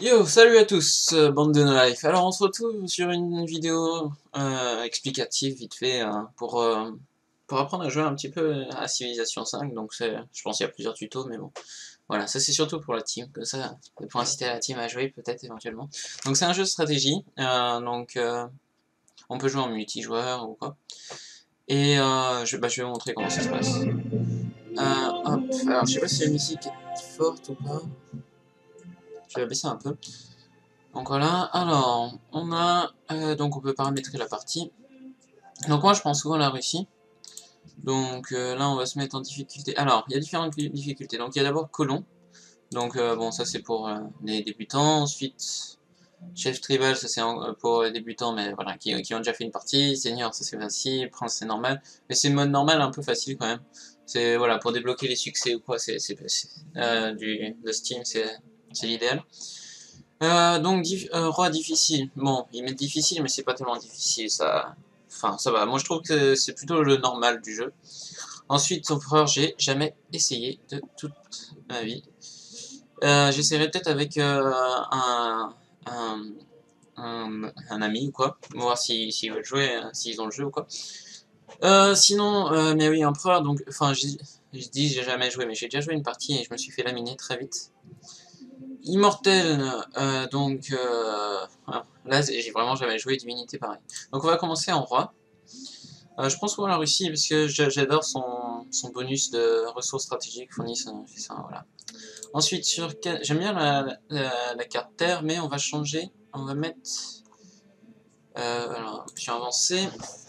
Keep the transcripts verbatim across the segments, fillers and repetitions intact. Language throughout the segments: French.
Yo, salut à tous, euh, bande de no life. Alors on se retrouve sur une vidéo euh, explicative vite fait hein, pour, euh, pour apprendre à jouer un petit peu à Civilization cinq. Donc c'est, je pense qu'il y a plusieurs tutos, mais bon. Voilà, ça c'est surtout pour la team, comme ça, pour inciter la team à jouer peut-être éventuellement. Donc c'est un jeu de stratégie, euh, donc euh, on peut jouer en multijoueur ou quoi. Et euh, je, bah, je vais vous montrer comment ça se passe. Euh, hop, alors je sais pas si la musique est forte ou pas. Je vais la baisser un peu. Donc voilà, alors, on a, euh, donc on peut paramétrer la partie. Donc moi je prends souvent la Russie. Donc euh, là on va se mettre en difficulté. Alors, il y a différentes difficultés. Donc il y a d'abord colon. Donc euh, bon, ça c'est pour euh, les débutants. Ensuite, chef tribal, ça c'est pour les débutants, mais voilà, qui, qui ont déjà fait une partie. Senior, ça c'est facile. Prince, c'est normal. Mais c'est mode normal un peu facile quand même. C'est voilà, pour débloquer les succès ou quoi, c'est euh, du de Steam, c'est l'idéal. Euh, donc, dif euh, roi difficile. Bon, ils mettent difficile, mais c'est pas tellement difficile, ça. Enfin, ça va. Moi, je trouve que c'est plutôt le normal du jeu. Ensuite, empereur, j'ai jamais essayé de toute ma vie. Euh, J'essaierai peut-être avec euh, un, un, un, un ami ou quoi. Voir s'ils si, si veulent jouer, euh, s'ils ont le jeu ou quoi. Euh, sinon, euh, mais oui, empereur, donc, enfin, je dis j'ai jamais joué, mais j'ai déjà joué une partie et je me suis fait laminer très vite. Immortel, euh, donc euh, là j'ai vraiment jamais joué divinité pareil. Donc on va commencer en roi. Euh, je pense qu'on la Russie parce que j'adore son, son bonus de ressources stratégiques fournies, ça, ça, voilà. Ensuite sur j'aime bien la, la, la carte terre, mais on va changer, on va mettre euh, alors option avancée.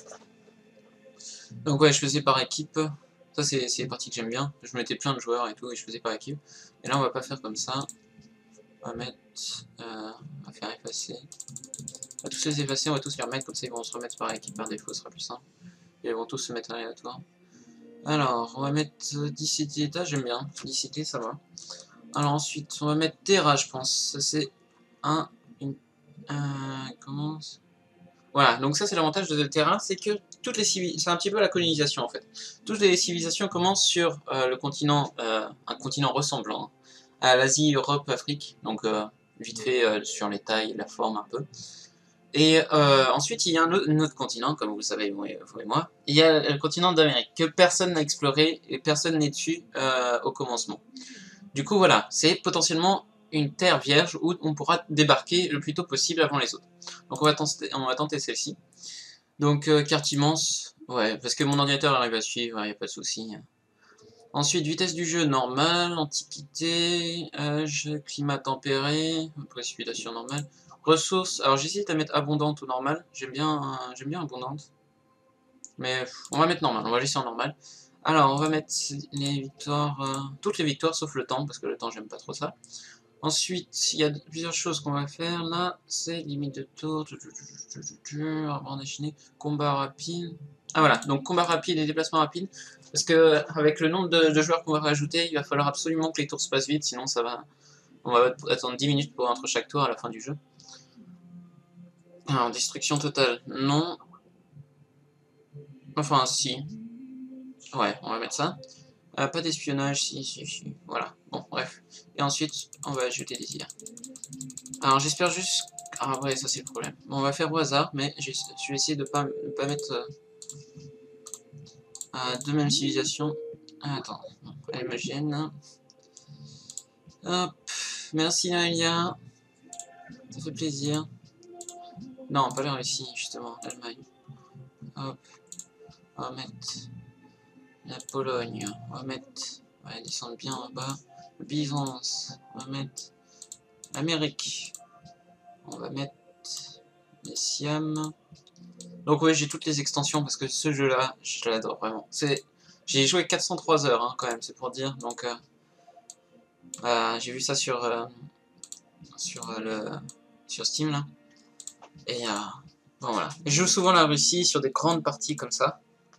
Donc ouais, je faisais par équipe. Ça c'est les parties que j'aime bien. Je mettais plein de joueurs et tout et je faisais par équipe. Et là on va pas faire comme ça. On va mettre, euh, on va faire effacer. On va tous les effacer, on va tous les remettre, comme ça ils vont se remettre par équipe par défaut, ce sera plus simple. Et ils vont tous se mettre aléatoire. Alors, on va mettre dix cités d'état, j'aime bien. dix cités, ça va. Alors ensuite, on va mettre Terra, je pense. Ça c'est un... Une, euh, comment... Voilà, donc ça c'est l'avantage de Terra, c'est que toutes les civilisations... C'est un petit peu la colonisation en fait. Toutes les civilisations commencent sur euh, le continent... Euh, un continent ressemblant à l'Asie, Europe, Afrique. Donc euh, vite fait euh, sur les tailles, la forme un peu. Et euh, ensuite, il y a un autre, un autre continent, comme vous le savez, vous et, vous et moi. Il y a le continent d'Amérique, que personne n'a exploré et personne n'est dessus euh, au commencement. Du coup, voilà, c'est potentiellement une terre vierge où on pourra débarquer le plus tôt possible avant les autres. Donc on va tenter, on va tenter celle-ci. Donc, euh, carte immense, ouais, parce que mon ordinateur arrive à suivre, il n'y a pas de souci. Ensuite, vitesse du jeu normale, antiquité, âge, climat tempéré, précipitation normale. Ressources, alors j'hésite à mettre abondante ou normale, j'aime bien, euh, j'aime bien abondante. Mais on va mettre normal, on va laisser en normal. Alors on va mettre les victoires, euh, toutes les victoires sauf le temps, parce que le temps j'aime pas trop ça. Ensuite, il y a plusieurs choses qu'on va faire là, c'est limite de tour, arbre déchaîné, combat rapide. Ah voilà, donc combat rapide et déplacement rapide, parce que avec le nombre de, de joueurs qu'on va rajouter, il va falloir absolument que les tours se passent vite, sinon ça va... On va attendre dix minutes pour entre chaque tour à la fin du jeu. Alors, destruction totale, non. Enfin, si. Ouais, on va mettre ça. Euh, pas d'espionnage, si, si, si. Voilà, bon, bref. Et ensuite, on va ajouter des I A. Alors, j'espère juste... Ah ouais, ça c'est le problème. Bon, on va faire au hasard, mais je vais essayer de pas, de pas mettre euh, euh, deux mêmes civilisations. Ah, attends, elle me gêne. Hop, merci Nalia. Ça fait plaisir. Non, pas la Russie, justement, l'Allemagne. Hop, on va mettre la Pologne. On va mettre... On va descendre bien en bas. Byzance. On va mettre l'Amérique. On va mettre les Siam. Donc ouais, j'ai toutes les extensions parce que ce jeu-là, je l'adore vraiment. J'ai joué quatre cent trois heures hein, quand même, c'est pour dire. Donc euh, euh, j'ai vu ça sur euh, sur euh, le sur Steam là. Et euh, bon voilà. Je joue souvent la Russie sur des grandes parties comme ça.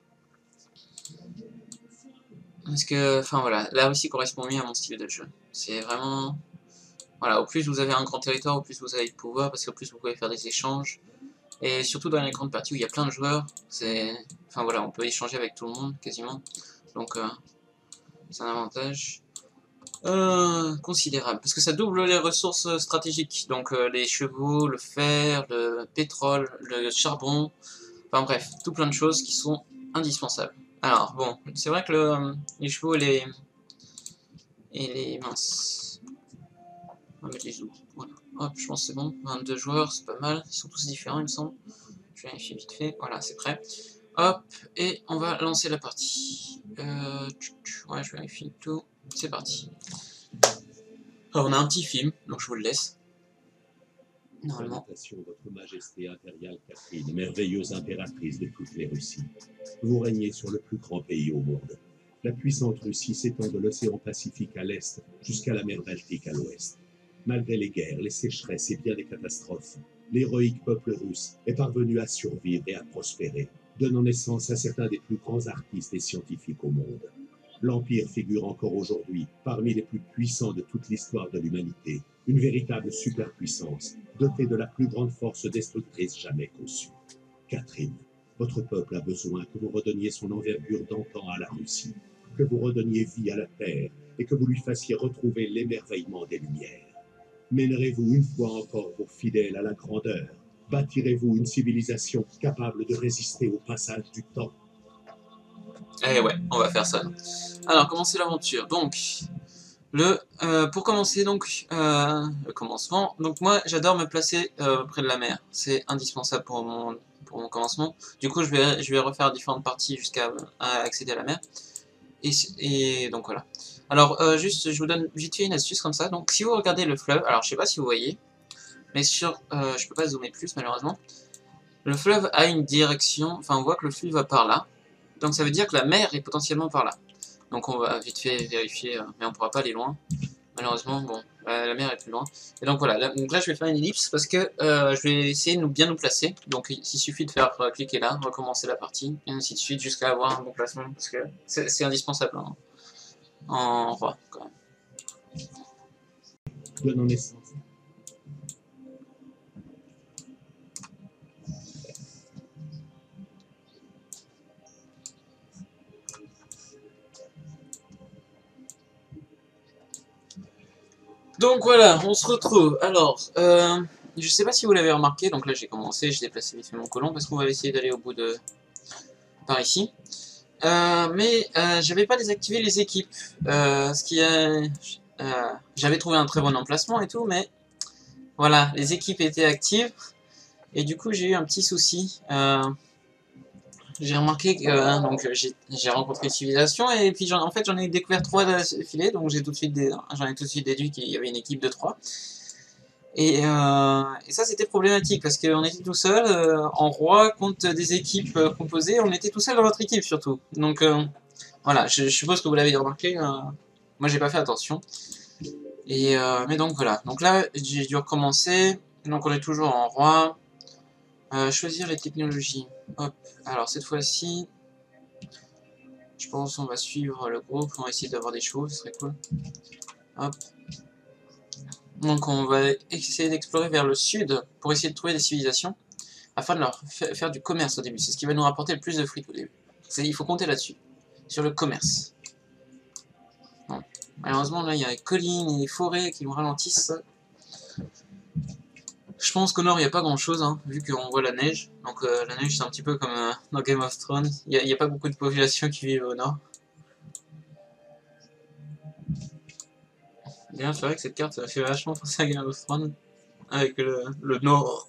Parce que, enfin voilà, la Russie correspond mieux à mon style de jeu. C'est vraiment... Voilà, au plus vous avez un grand territoire, au plus vous avez de pouvoir, parce qu'au plus vous pouvez faire des échanges. Et surtout dans les grandes parties où il y a plein de joueurs, c'est... Enfin voilà, on peut échanger avec tout le monde, quasiment. Donc, euh, c'est un avantage. Euh, considérable, parce que ça double les ressources stratégiques, donc euh, les chevaux, le fer, le pétrole, le charbon, enfin bref, tout plein de choses qui sont indispensables. Alors bon, c'est vrai que le, les chevaux et les... et les... mince... On va mettre les où? Voilà. Hop, je pense que c'est bon, vingt-deux joueurs, c'est pas mal, ils sont tous différents il me semble. Je vérifie vite fait, voilà, c'est prêt. Hop, et on va lancer la partie. Euh, ouais, je vérifie tout, c'est parti. Alors on a un petit film, donc je vous le laisse. Normalement. Salutation, votre majesté impériale Catherine, merveilleuse impératrice de toutes les Russies. Vous régnez sur le plus grand pays au monde. La puissante Russie s'étend de l'océan Pacifique à l'est jusqu'à la mer Baltique à l'ouest. Malgré les guerres, les sécheresses et bien des catastrophes, l'héroïque peuple russe est parvenu à survivre et à prospérer, donnant naissance à certains des plus grands artistes et scientifiques au monde. L'Empire figure encore aujourd'hui parmi les plus puissants de toute l'histoire de l'humanité, une véritable superpuissance, dotée de la plus grande force destructrice jamais conçue. Catherine, votre peuple a besoin que vous redonniez son envergure d'antan à la Russie, que vous redonniez vie à la terre et que vous lui fassiez retrouver l'émerveillement des Lumières. Mènerez-vous une fois encore vos fidèles à la grandeur? Bâtirez-vous une civilisation capable de résister au passage du temps? Eh ouais, on va faire ça. Alors, commencer l'aventure. Donc, le, euh, pour commencer, donc, euh, le commencement. Donc, moi, j'adore me placer euh, près de la mer. C'est indispensable pour mon, pour mon commencement. Du coup, je vais, je vais refaire différentes parties jusqu'à accéder à la mer. Et, et donc, voilà. Alors, euh, juste, je vous donne vite fait une astuce comme ça. Donc, si vous regardez le fleuve, alors, je sais pas si vous voyez, mais sur, euh, je peux pas zoomer plus, malheureusement. Le fleuve a une direction, enfin, on voit que le flux va par là. Donc, ça veut dire que la mer est potentiellement par là. Donc on va vite fait vérifier, euh, mais on pourra pas aller loin. Malheureusement, bon, euh, la mer est plus loin. Et donc voilà, là, donc là je vais faire une ellipse parce que euh, je vais essayer de nous, bien nous placer. Donc il suffit de faire euh, cliquer là, recommencer la partie, et ainsi de suite jusqu'à avoir un bon placement. Parce que c'est indispensable hein, en roi quand même. Donnant naissance. Donc voilà, on se retrouve. Alors, euh, je sais pas si vous l'avez remarqué, donc là j'ai commencé, j'ai déplacé vite fait mon colon parce qu'on va essayer d'aller au bout de... par ici. Euh, mais euh, j'avais pas désactivé les équipes, euh, ce qui est... Euh, j'avais trouvé un très bon emplacement et tout, mais voilà, les équipes étaient actives, et du coup j'ai eu un petit souci. Euh, j'ai remarqué que euh, donc j'ai rencontré une civilisation, et puis en fait j'en ai découvert trois d'affilée, donc j'ai tout de suite j'en ai tout de suite déduit qu'il y avait une équipe de trois. Et, euh, et ça c'était problématique parce qu'on était tout seul euh, en roi contre des équipes euh, composées, on était tout seul dans notre équipe surtout. Donc euh, voilà, je, je suppose que vous l'avez remarqué, euh, moi j'ai pas fait attention. Et euh, mais donc voilà, donc là j'ai dû recommencer, donc on est toujours en roi. Euh, choisir les technologies. Hop, alors cette fois-ci, je pense qu'on va suivre le groupe, on va essayer d'avoir des chevaux, ce serait cool. Hop. Donc on va essayer d'explorer vers le sud pour essayer de trouver des civilisations, afin de leur faire du commerce au début. C'est ce qui va nous rapporter le plus de fric au début. Il faut compter là-dessus, sur le commerce. Bon. Malheureusement là il y a les collines et les forêts qui nous ralentissent. Je pense qu'au nord il n'y a pas grand chose, hein, vu qu'on voit la neige. Donc euh, la neige c'est un petit peu comme euh, dans Game of Thrones, il n'y a, a pas beaucoup de population qui vivent au nord. Bien, c'est vrai que cette carte ça fait vachement penser à Game of Thrones, avec le, le nord.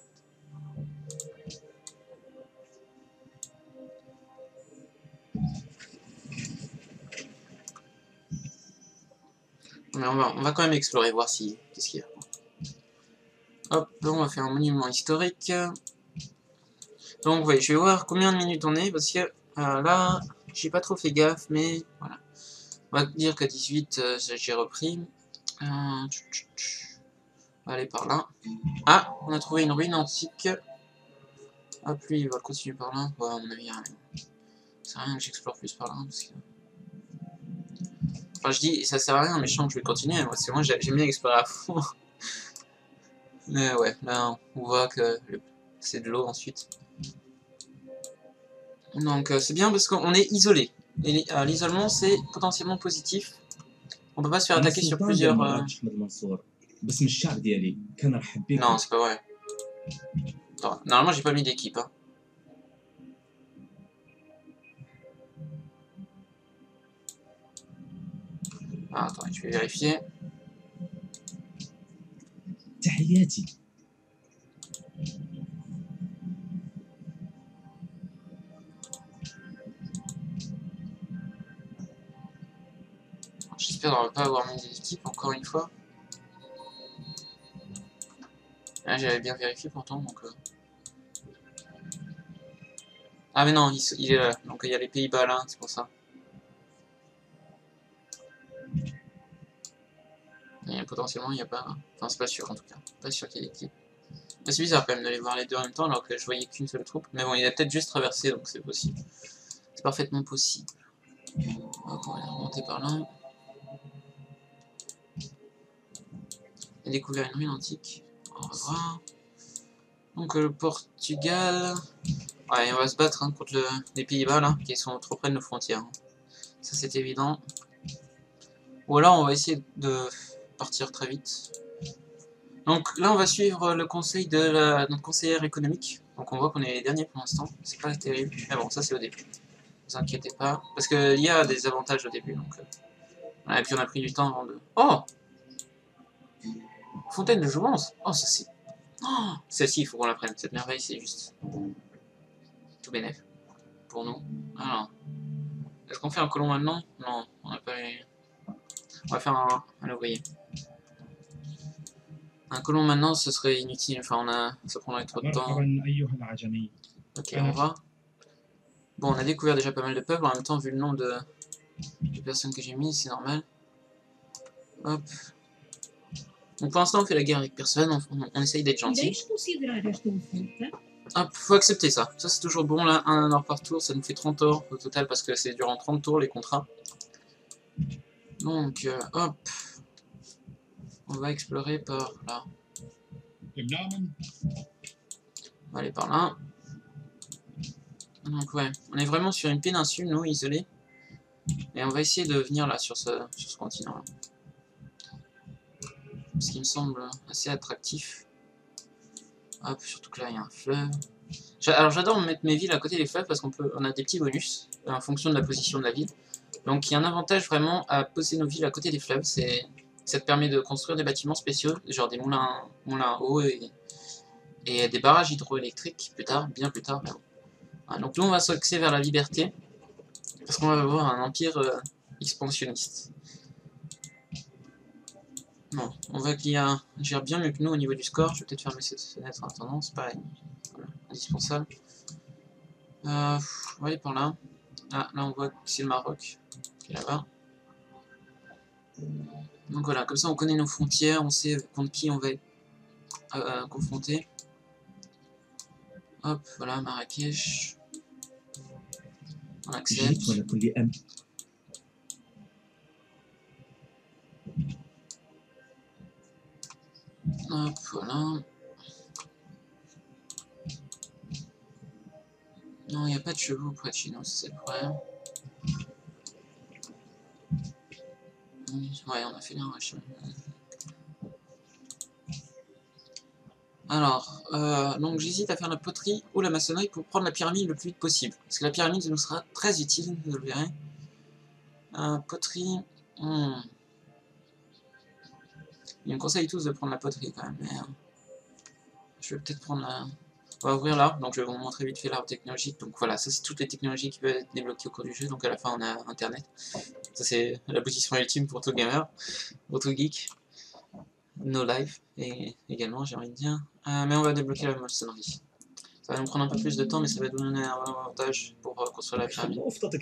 Mais on va, on va quand même explorer, voir si qu'est-ce qu'il y a. Hop, là on va faire un monument historique. Donc ouais, je vais voir combien de minutes on est, parce que euh, là, j'ai pas trop fait gaffe, mais voilà. On va dire qu'à dix-huit, euh, j'ai repris. Euh, on va aller par là. Ah, on a trouvé une ruine antique. Hop, lui, il va continuer par là. Ouais, à mon avis, rien. C'est rien que j'explore plus par là, parce que... Enfin, je dis, ça sert à rien, mais je sens que je vais continuer, parce que moi, j'aime bien explorer à fond. Mais ouais, là, on voit que c'est de l'eau ensuite. Donc, euh, c'est bien parce qu'on est isolé. Et euh, l'isolement, c'est potentiellement positif. On peut pas se faire attaquer sur plusieurs... Euh... Non, c'est pas vrai. Attends, normalement, j'ai pas mis d'équipe. Hein. Ah, attends, je vais vérifier. J'espère ne pas avoir mis d'équipe encore une fois. Ah, j'avais bien vérifié pourtant, donc... Euh... Ah mais non, il, il est là, donc il y a les Pays-Bas là, c'est pour ça. Et potentiellement il n'y a pas... Enfin c'est pas sûr en tout cas, pas sûr qu'il y ait d'équipe. Mais c'est bizarre quand même de les voir les deux en même temps alors que je voyais qu'une seule troupe. Mais bon, il a peut-être juste traversé, donc c'est possible. C'est parfaitement possible. Hop, on va aller remonter par là. Il a découvert une ruine antique. On va voir. Donc le Portugal... Ouais, on va se battre hein, contre le... les Pays-Bas là, qui sont trop près de nos frontières. Ça c'est évident. Ou alors on va essayer de partir très vite. Donc là on va suivre le conseil de la... notre conseillère économique. Donc on voit qu'on est les derniers pour l'instant. C'est pas terrible. Mais bon, ça c'est au début. Ne vous inquiétez pas. Parce qu'il y a des avantages au début. Donc, euh... ouais, et puis on a pris du temps avant de... Oh, Fontaine de Jouvence. Oh ça c'est... Oh, celle-ci il faut qu'on la prenne. Cette merveille c'est juste... tout bénef. Pour nous. Alors... Est-ce qu'on fait un colon maintenant? Non, on n'a pas eu... On va faire un, un ouvrier. Un colon maintenant, ce serait inutile. Enfin, on a, ça prendrait trop de temps. Ok, on va. Bon, on a découvert déjà pas mal de peuples. En même temps, vu le nombre de, de personnes que j'ai mis, c'est normal. Hop. Donc pour l'instant, on fait la guerre avec personne. On, on, on essaye d'être gentil. Hop, faut accepter ça. Ça, c'est toujours bon. Là, un or par tour, ça nous fait trente ors au total parce que c'est durant trente tours les contrats. Donc, euh, hop. On va explorer par là. On va aller par là. Donc ouais, on est vraiment sur une péninsule, nous, isolée. Et on va essayer de venir là, sur ce, sur ce continent-là. Ce qui me semble assez attractif. Hop, surtout que là, il y a un fleuve. Alors j'adore mettre mes villes à côté des fleuves parce qu'on peut, on a des petits bonus en fonction de la position de la ville. Donc il y a un avantage vraiment à poser nos villes à côté des fleuves, c'est ça te permet de construire des bâtiments spéciaux, genre des moulins, moulins à eau et, et des barrages hydroélectriques plus tard, bien plus tard. Même. Voilà, donc nous on va s'axer vers la liberté, parce qu'on va avoir un empire euh, expansionniste. Bon, on voit qu'il y a gère bien mieux que nous au niveau du score, je vais peut-être fermer cette fenêtre en attendant, c'est pareil, voilà, indispensable. Euh, on va aller par là. Ah, là on voit que c'est le Maroc, qui est là-bas. Donc voilà, comme ça on connaît nos frontières, on sait contre qui on va être euh, confronté. Hop, voilà, Marrakech. On accepte. Hop, voilà. Non, il n'y a pas de chevaux près de chez nous, c'est le problème. Ouais, on a fait bien, ouais. Alors, euh, donc j'hésite à faire la poterie ou la maçonnerie pour prendre la pyramide le plus vite possible. Parce que la pyramide nous sera très utile, vous le verrez. Euh, poterie... Hmm. Ils me conseillent tous de prendre la poterie quand même, mais... Euh, je vais peut-être prendre la... On va ouvrir l'arbre, donc je vais vous montrer vite fait l'arbre technologique. Donc voilà, ça c'est toutes les technologies qui peuvent être débloquées au cours du jeu. Donc à la fin on a Internet. Ça c'est l'aboutissement ultime pour tout gamer, pour tout geek. No life, et également j'ai envie de dire. Euh, mais on va débloquer la maçonnerie. Ça va nous prendre un peu plus de temps, mais ça va nous donner un avantage pour euh, construire la pyramide.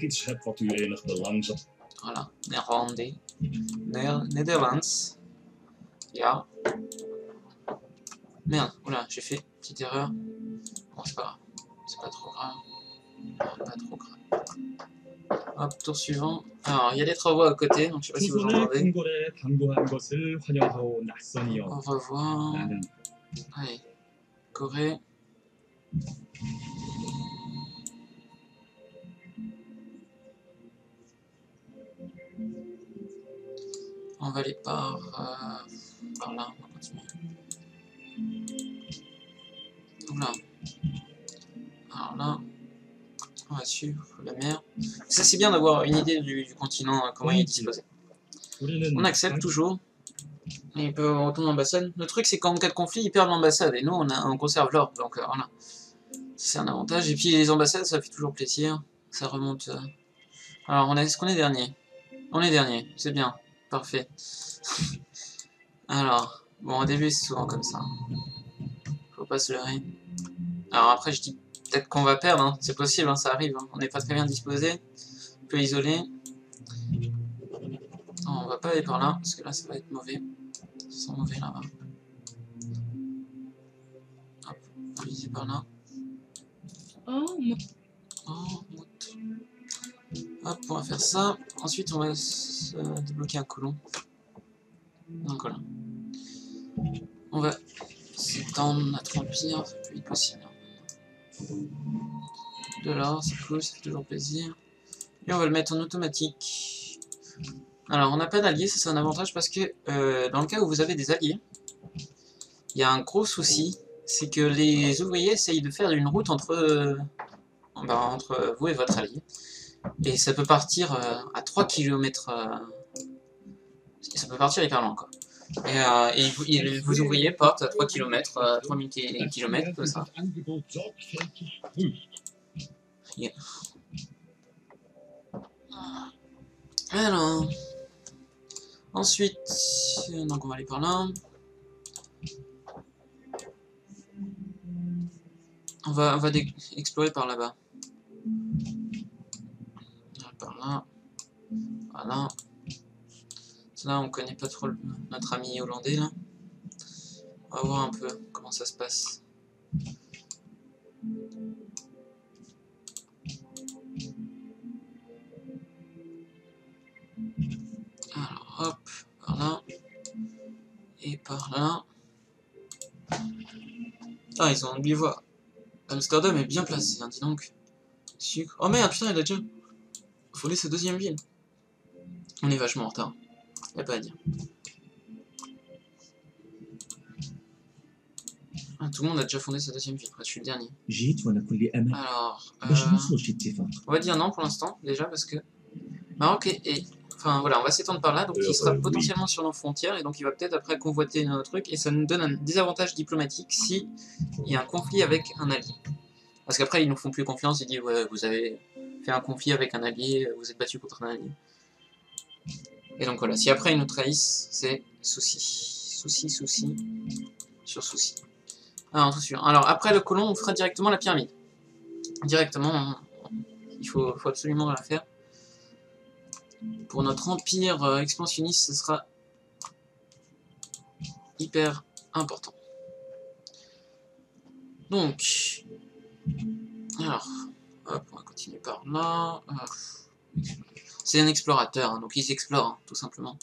Voilà, néerlandais. Netherlands. Ya. Merde, oula, j'ai fait une petite erreur. Bon, c'est pas grave. C'est pas trop grave. Non, pas trop grave. Hop, tour suivant. Alors, il y a des travaux à côté, donc je sais pas si vous entendez. Au revoir. Allez, Corée. va aller par, euh, par là, on va continuer. Oula. Alors là, on va suivre la mer. Ça c'est bien d'avoir une idée du, du continent, comment il est disposé. On accepte toujours. Et il peut retourner l'ambassade. Le truc c'est qu'en cas de conflit, ils perdent l'ambassade. Et nous, on, a, on conserve l'or. Donc euh, voilà. C'est un avantage. Et puis les ambassades, ça fait toujours plaisir. Ça remonte. Euh... Alors, on est, est-ce qu'on est dernier? On est dernier. C'est bien. Parfait. Alors, bon, au début, c'est souvent comme ça. Faut pas se leurrer. Alors après, je dis peut-être qu'on va perdre. Hein. C'est possible, hein, ça arrive. Hein. On n'est pas très bien disposé. Un peu isolé. Non, on va pas aller par là, parce que là, ça va être mauvais. Ça sent mauvais là-bas. Hop, on va viser par là. Oh, mon... Oh, hop, on va faire ça. Ensuite, on va se débloquer un colon. Donc voilà. On va s'étendre notre empire le plus vite possible. De l'or, c'est cool, ça fait toujours plaisir. Et on va le mettre en automatique. Alors, on n'a pas d'alliés, ça c'est un avantage parce que euh, dans le cas où vous avez des alliés, il y a un gros souci, c'est que les ouvriers essayent de faire une route entre, euh, bah, entre vous et votre allié. Et ça peut partir euh, à trois kilomètres. Euh, ça peut partir hyper loin, quoi. Et, euh, et, vous, et vos ouvriers partent à trois kilomètres, à trois mille kilomètres, comme ça. Yeah. Alors, ensuite, donc on va aller par là. On va, on va explorer par là-bas. Par là. Voilà. Là, on connaît pas trop le, notre ami hollandais, là. On va voir un peu comment ça se passe. Alors, hop, par là. Et par là. Ah, ils ont oublié voir. Amsterdam est bien placé, hein, dis donc. Sucre. Oh merde, putain, il a déjà volé sa deuxième ville. On est vachement en retard. Y'a pas à dire. Ah, tout le monde a déjà fondé sa deuxième ville. Après, je suis le dernier. Alors, euh, on va dire non pour l'instant, déjà, parce que Maroc est, est... Enfin, voilà, on va s'étendre par là, donc euh, il sera euh, potentiellement oui. sur nos frontières, et donc il va peut-être après convoiter notre truc, et ça nous donne un désavantage diplomatique si il y a un conflit avec un allié. Parce qu'après, ils nous font plus confiance, ils disent, ouais, vous avez fait un conflit avec un allié, vous êtes battu contre un allié. Et donc voilà, si après ils nous trahissent, c'est souci. Souci, souci, sur souci. Alors, attention. Alors après le colon, on fera directement la pyramide. Directement, on... il faut, faut absolument la faire. Pour notre empire euh, expansionniste, ce sera hyper important. Donc, alors, hop, on va continuer par là. C'est un explorateur, hein, donc il s'explore, hein, tout simplement.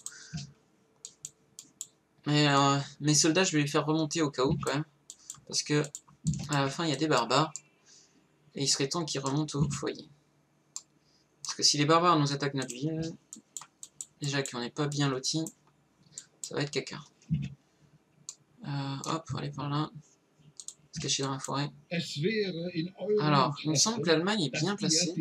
Mais euh, mes soldats, je vais les faire remonter au cas où, quand même. Parce que, à la fin, il y a des barbares. Et il serait temps qu'ils remontent au foyer. Parce que si les barbares nous attaquent notre ville, déjà qu'on n'est pas bien lotis, ça va être caca. Euh, hop, on va aller par là. Se cacher dans la forêt. Alors, il me semble que l'Allemagne est bien placée.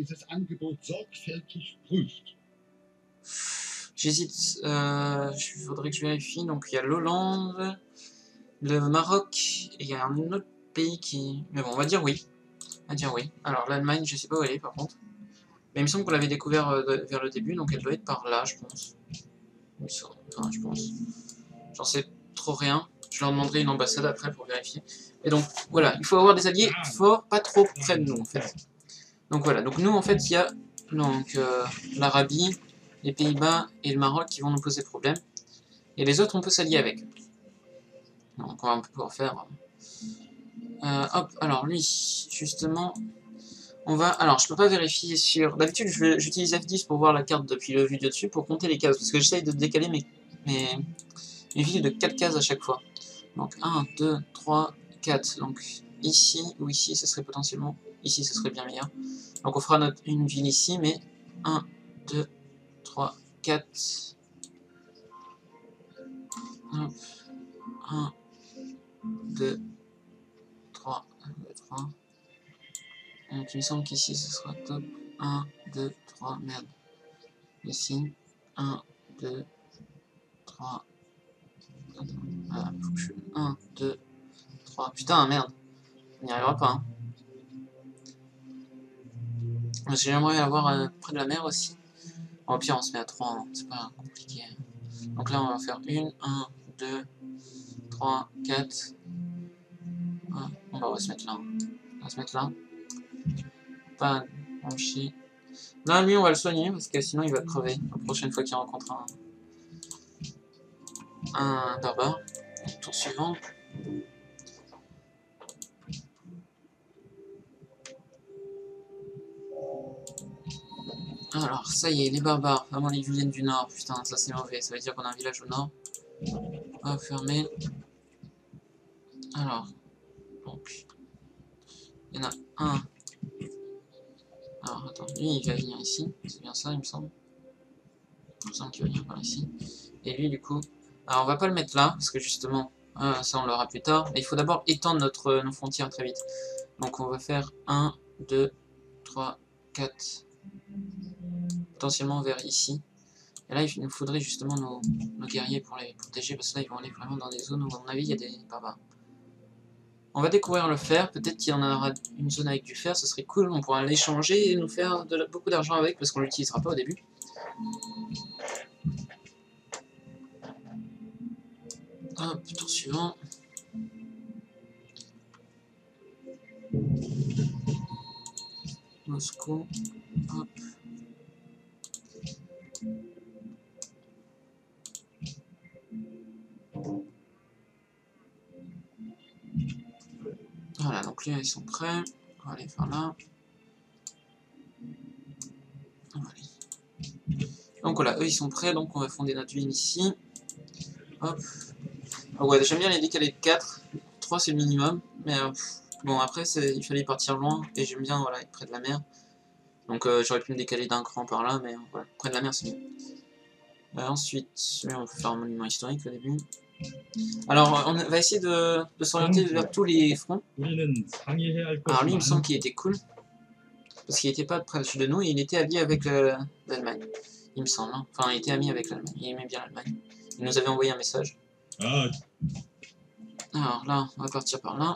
J'hésite, euh, il faudrait que je vérifie. Donc il y a l'Hollande, le Maroc, et il y a un autre pays qui... Mais bon, on va dire oui. On va dire oui. Alors l'Allemagne, je sais pas où elle est par contre. Mais il me semble qu'on l'avait découvert euh, de, vers le début, donc elle doit être par là, je pense. Enfin, je pense. J'en sais trop rien. Je leur demanderai une ambassade après pour vérifier. Et donc, voilà, il faut avoir des alliés forts, pas trop près de nous, en fait. Donc voilà, donc nous, en fait, il y a donc euh, l'Arabie, les Pays-Bas et le Maroc qui vont nous poser problème. Et les autres, on peut s'allier avec. Donc on va pouvoir faire... Euh, hop, alors lui, justement... On va... Alors, je peux pas vérifier sur... D'habitude, j'utilise F dix pour voir la carte depuis le vue de dessus, pour compter les cases, parce que j'essaye de décaler mes, mes... mes villes de quatre cases à chaque fois. Donc un, deux, trois, quatre. Donc ici ou ici, ce serait potentiellement... Ici, ce serait bien meilleur. Donc on fera notre, une ville ici, mais un, deux, trois, quatre... Hop. un, deux, trois, deux, trois. Donc il me semble qu'ici ce sera top. un, deux, trois, merde. Ici, un, deux, trois. Voilà, faut que je... un, deux, trois. Putain, merde. On n'y arrivera pas. Hein. J'aimerais avoir euh, près de la mer aussi. Au pire, on se met à trois, hein. C'est pas compliqué. Donc là, on va faire une, un, deux, trois, quatre. Ah, bon, bah, on va se mettre là. On va se mettre là. Pas en chier. Là, lui, on va le soigner parce que sinon, il va crever la prochaine fois qu'il rencontre un, un barbare. Tour suivant. Alors, ça y est, les barbares, vraiment les vilaines du nord. Putain, ça c'est mauvais. Ça veut dire qu'on a un village au nord. On va fermer. Alors, donc, il y en a un. Alors, attends, lui il va venir ici. C'est bien ça, il me semble. Il me semble qu'il va venir par ici. Et lui, du coup, alors on va pas le mettre là, parce que justement, euh, ça on l'aura plus tard. Mais il faut d'abord étendre notre, nos frontières très vite. Donc, on va faire un, deux, trois, quatre. Potentiellement vers ici. Et là, il nous faudrait justement nos, nos guerriers pour les protéger, parce que là, ils vont aller vraiment dans des zones où, à mon avis, il y a des barbares. On va découvrir le fer, peut-être qu'il y en aura une zone avec du fer, ce serait cool, on pourra l'échanger et nous faire de la, beaucoup d'argent avec, parce qu'on ne l'utilisera pas au début. Hop, tour suivant. Moscou, hop. Voilà, donc là ils sont prêts. On va aller faire là. Donc voilà, eux ils sont prêts, donc on va fonder notre ville ici. Hop. Ah ouais, j'aime bien les décaler de quatre. trois c'est le minimum. Mais euh, pff, bon, après il fallait partir loin. Et j'aime bien voilà, être près de la mer. Donc euh, j'aurais pu me décaler d'un cran par là, mais euh, voilà, près de la mer c'est mieux. Euh, ensuite, on va faire un monument historique au début. Alors, on va essayer de, de s'orienter vers tous les fronts. Alors lui, il me semble qu'il était cool. Parce qu'il n'était pas près de nous, et il était allié avec euh, l'Allemagne. Il me semble. Hein. Enfin, il était ami avec l'Allemagne. Il aimait bien l'Allemagne. Il nous avait envoyé un message. Ah. Alors là, on va partir par là.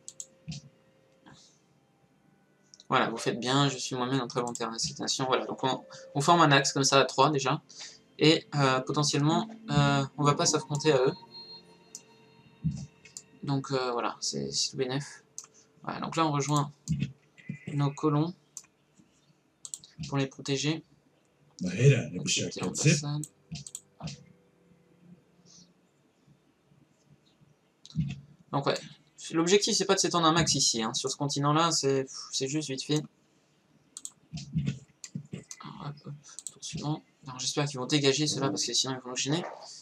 Voilà, vous faites bien, je suis moi-même un très bon terme de citation. Voilà, donc on, on forme un axe comme ça à trois déjà. Et euh, potentiellement, euh, on va pas s'affronter à eux. Donc euh, voilà, c'est tout bénef. Voilà, donc là on rejoint nos colons pour les protéger. Donc, c'était l'ambassade. Donc ouais, l'objectif c'est pas de s'étendre un max ici, hein. Sur ce continent là, c'est juste vite fait. Alors, hop, hop, tour suivant. Alors j'espère qu'ils vont dégager ceux-là parce que sinon ils vont nous gêner.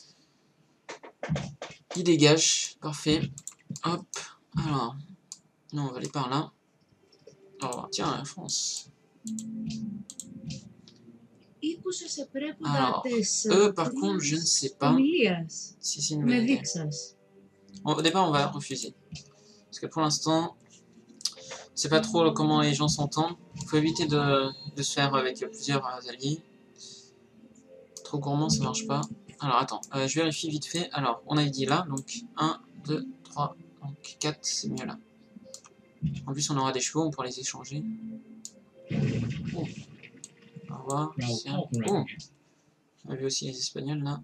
Ils dégagent, parfait. Hop, alors, nous on va aller par là. Oh, tiens, la France. Alors, eux par contre, je ne sais pas si c'est une bonne idée. Au départ, on va refuser. Parce que pour l'instant, c'est pas trop comment les gens s'entendent. Il faut éviter de, de se faire avec plusieurs alliés. Trop gourmand, ça marche pas. Alors, attends, euh, je vérifie vite fait. Alors, on a dit là, donc un, deux, trois, donc quatre, c'est mieux là. En plus, on aura des chevaux, on pourra les échanger. Oh. Au revoir. Oh. On a vu aussi les Espagnols là.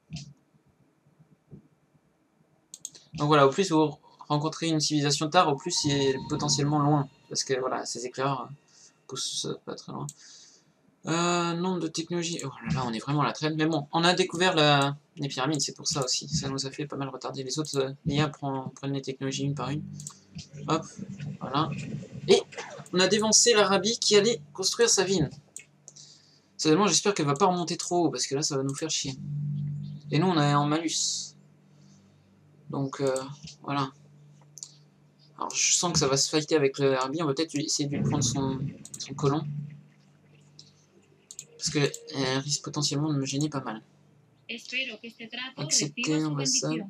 Donc voilà, au plus vous rencontrez une civilisation tard, au plus il est potentiellement loin. Parce que voilà, ces éclairs poussent pas très loin. Euh, nombre de technologies. Oh là là, on est vraiment à la traîne. Mais bon, on a découvert la... les pyramides, c'est pour ça aussi. Ça nous a fait pas mal retarder. Les autres, euh, l'I A prend... prennent les technologies une par une. Hop, voilà. Et on a dévancé l'Arabie qui allait construire sa ville. Seulement, j'espère qu'elle va pas remonter trop haut, parce que là, ça va nous faire chier. Et nous, on est en malus. Donc, euh, voilà. Alors, je sens que ça va se fighter avec l'Arabie. On va peut-être essayer de lui prendre son, son colon. Parce qu'elle risque potentiellement de me gêner pas mal. Accepter l'ambassade.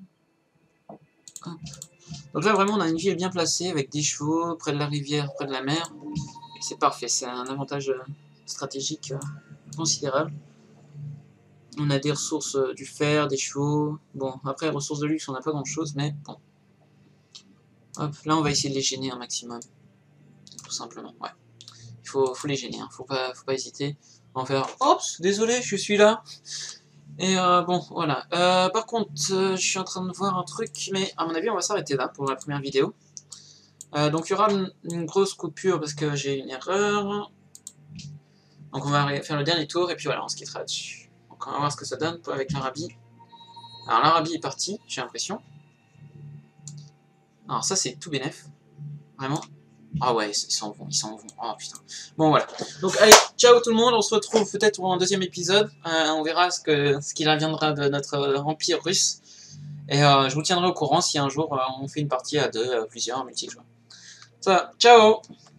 Donc là vraiment on a une ville bien placée avec des chevaux, près de la rivière, près de la mer. C'est parfait, c'est un avantage stratégique considérable. On a des ressources, euh, du fer, des chevaux. Bon, après, ressources de luxe, on n'a pas grand chose, mais bon. Hop, là, on va essayer de les gêner un maximum. Tout simplement, ouais. Il faut, faut les gêner, hein. faut, pas, faut pas hésiter. On va faire « Oups, désolé, je suis là !» Et euh, bon, voilà. Euh, par contre, euh, je suis en train de voir un truc, mais à mon avis, on va s'arrêter là pour la première vidéo. Euh, donc, il y aura une, une grosse coupure parce que j'ai une erreur. Donc, on va faire le dernier tour, et puis voilà, on se quittera dessus. Donc on va voir ce que ça donne avec l'Arabie. Alors l'Arabie est partie, j'ai l'impression. Alors ça c'est tout bénef. Vraiment. Ah ouais, ils s'en vont, ils s'en vont. Oh putain. Bon voilà. Donc allez, ciao tout le monde, on se retrouve peut-être pour un deuxième épisode. Euh, on verra ce que ce qu'il adviendra de notre euh, empire russe. Et euh, je vous tiendrai au courant si un jour euh, on fait une partie à deux, euh, plusieurs, multijoueurs. Ça, ciao.